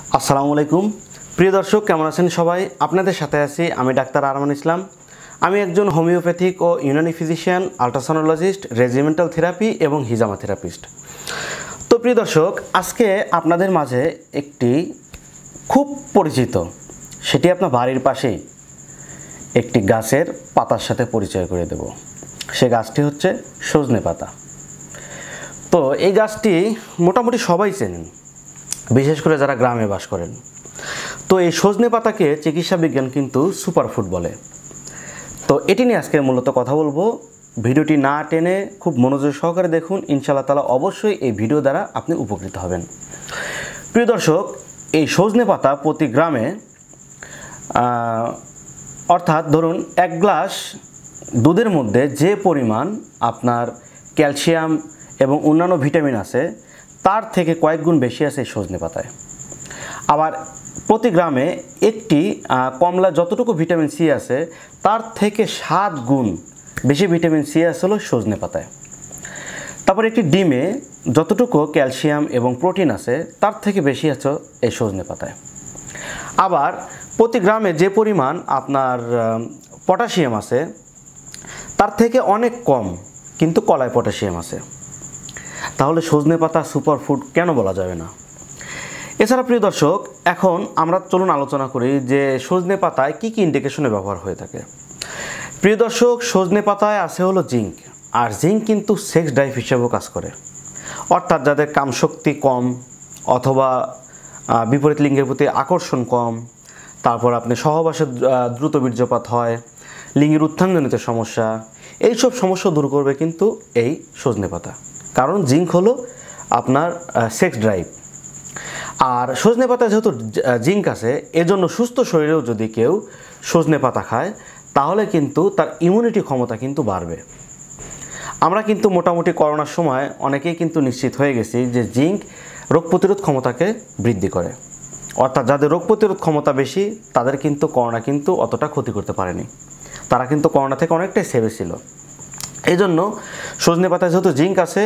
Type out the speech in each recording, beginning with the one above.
আসসালামু আলাইকুম প্রিয় দর্শক, কেমন আছেন সবাই? আপনাদের সাথে আছি আমি ডাক্তার আরমান ইসলাম। আমি একজন হোমিওপ্যাথিক ও Unani physician, ultrasonologist, regimental therapy এবং হিজামা থেরাপিস্ট। তো প্রিয় দর্শক, আজকে আপনাদের মাঝে একটি খুব পরিচিত, সেটি আপনার বাড়ির পাশেই একটি গাছের পাতার সাথে পরিচয় করে দেব। সে গাছটি হচ্ছে সজনে পাতা। তো এই গাছটি মোটামুটি সবাই চেনেন, বিশেষ করে যারা গ্রামে বাস করেন। তো এই সজনে পাতাকে চিকিৎসা বিজ্ঞান কিন্তু সুপারফুড বলে। তো এটি নিয়ে আজকে মূলত কথা বলবো। ভিডিওটি না টেনে খুব মনোযোগ সহকারে দেখুন, ইনশাআল্লাহ তাআলা অবশ্যই এই ভিডিও দ্বারা আপনি উপকৃত হবেন। প্রিয় দর্শক, এই সজনে পাতা প্রতি গ্রামে অর্থাৎ ধরুন 1 গ্লাস দুধের মধ্যে যে পরিমাণ আপনার ক্যালসিয়াম এবং অন্যান্য ভিটামিন আছে, তার থেকে কয়েক গুণ বেশি আছে এই সজনে পাতায়। আবার প্রতি গ্রামে একটি কমলা যতটুকু ভিটামিন সি আছে, তার থেকে 7 গুণ বেশি ভিটামিন সি আছে হলো সজনে পাতায়। তারপর একটি ডিমে যতটুকু ক্যালসিয়াম এবং প্রোটিন আছে, তার থেকে বেশি আছে এই সজনে পাতায়। আবার প্রতি গ্রামে যে পরিমাণ আপনার পটাশিয়াম আছে, তার থেকে অনেক কম কিন্তু কলায় পটাশিয়াম আছে। তাহলে সজনে পাতা সুপারফুড কেন বলা যাবে না? এছাড়া প্রিয় দর্শক, এখন আমরা চলুন আলোচনা করি যে সজনে পাতায় কী কী ইন্ডিকেশনে ব্যবহার হয়ে থাকে। প্রিয় দর্শক, সজনে পাতায় আছে হলো জিঙ্ক, আর জিঙ্ক কিন্তু সেক্স ড্রাইভ হিসেবেও কাজ করে। অর্থাৎ যাদের কামশক্তি কম অথবা বিপরীত লিঙ্গের প্রতি আকর্ষণ কম, তারপর আপনি সহবাসে দ্রুত বীর্যপাত হয়, লিঙ্গের উত্থানজনিত সমস্যা, এইসব সমস্যা দূর করবে কিন্তু এই সজনে পাতা। কারণ জিঙ্ক হলো আপনার সেক্স ড্রাইভ। আর সজনে পাতা যেহেতু জিঙ্ক আছে, এজন্য সুস্থ শরীরেও যদি কেউ সজনে পাতা খায়, তাহলে কিন্তু তার ইমিউনিটি ক্ষমতা কিন্তু বাড়বে। আমরা কিন্তু মোটামুটি করোনার সময় অনেকেই কিন্তু নিশ্চিত হয়ে গেছি যে জিঙ্ক রোগ প্রতিরোধ ক্ষমতাকে বৃদ্ধি করে। অর্থাৎ যাদের রোগ প্রতিরোধ ক্ষমতা বেশি, তাদের কিন্তু করোনা কিন্তু অতটা ক্ষতি করতে পারেনি, তারা কিন্তু করোনা থেকে অনেকটাই সেভে ছিল। এই জন্য সজনে পাতায় যেহেতু জিঙ্ক আছে,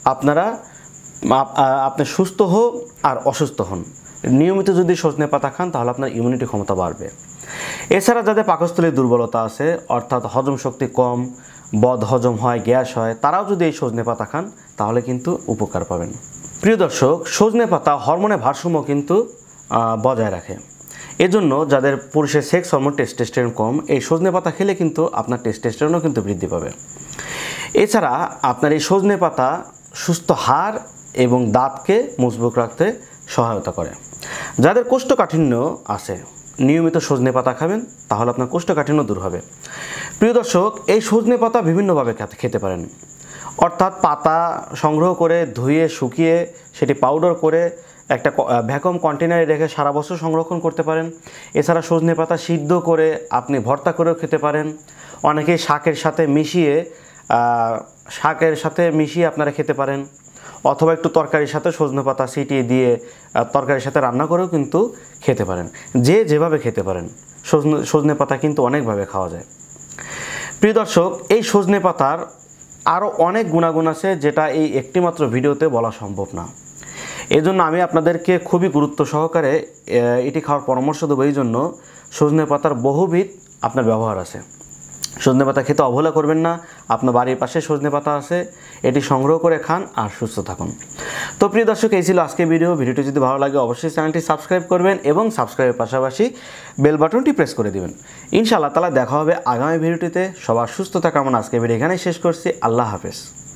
আপনি সুস্থ হোক আর অসুস্থ হন, নিয়মিত যদি সজনে পাতা খান, তাহলে আপনার ইমিউনিটি ক্ষমতা বাড়বে। এছাড়া যাদের পাকস্থলীর দুর্বলতা আছে, অর্থাৎ হজম শক্তি কম, বদ হজম হয়, গ্যাস হয়, তারাও যদি এই সজনে পাতা খান, তাহলে কিন্তু উপকার পাবেন। প্রিয় দর্শক, সজনে পাতা হরমোনের ভারসাম্য কিন্তু বজায় রাখে। এজন্য যাদের পুরুষের সেক্স হরমোন টেস্টোস্টেরন কম, এই সজনে পাতা খেলে কিন্তু আপনার টেস্টোস্টেরনও কিন্তু বৃদ্ধি পাবে। এছাড়া আপনার এই সজনে পাতা সুস্থ হাড় এবং দাঁতকে মজবুত রাখতে সহায়তা করে। যাদের কোষ্ঠকাঠিন্য আছে, নিয়মিত সজনে পাতা খাবেন, তাহলে আপনার কোষ্ঠকাঠিন্য দূর হবে। প্রিয় দর্শক, এই সজনে পাতা বিভিন্নভাবে খেতে পারেন। অর্থাৎ পাতা সংগ্রহ করে ধুয়ে শুকিয়ে সেটি পাউডার করে একটা ভ্যাকুয়াম কন্টেনারে রেখে সারা বছর সংরক্ষণ করতে পারেন। এছাড়া সজনে পাতা সিদ্ধ করে আপনি ভর্তা করেও খেতে পারেন। অনেকেই শাকের সাথে মিশিয়ে আপনারা খেতে পারেন, অথবা একটু তরকারির সাথে সজনে পাতা ছিটিয়ে দিয়ে তরকারির সাথে রান্না করেও কিন্তু খেতে পারেন। যে যেভাবে খেতে পারেন, সজনে পাতা কিন্তু অনেকভাবে খাওয়া যায়। প্রিয় দর্শক, এই সজনে পাতার আরও অনেক গুণাগুণ আছে, যেটা এই একটিমাত্র ভিডিওতে বলা সম্ভব না। এজন্য আমি আপনাদেরকে খুবই গুরুত্ব সহকারে এটি খাওয়ার পরামর্শ দেবো। এই জন্য সজনে পাতার বহুবিধ আপনার ব্যবহার আছে। সজনে পাতা খেতে অবহেলা করবেন না। আপনার বাড়ির পাশে সজনে পাতা আছে, এটি সংগ্রহ করে খান আর সুস্থ থাকুন। তো প্রিয় দর্শক, এই ছিল আজকের ভিডিওটি যদি ভালো লাগে অবশ্যই চ্যানেলটি সাবস্ক্রাইব করবেন এবং সাবস্ক্রাইবের পাশাপাশি বেল বাটনটি প্রেস করে দিবেন। ইনশাআল্লাহ তাআলা দেখা হবে আগামী ভিডিওটিতে। সবার সুস্থতা কামনা আজকের ভিডিও এখানেই শেষ করছি। আল্লাহ হাফেজ।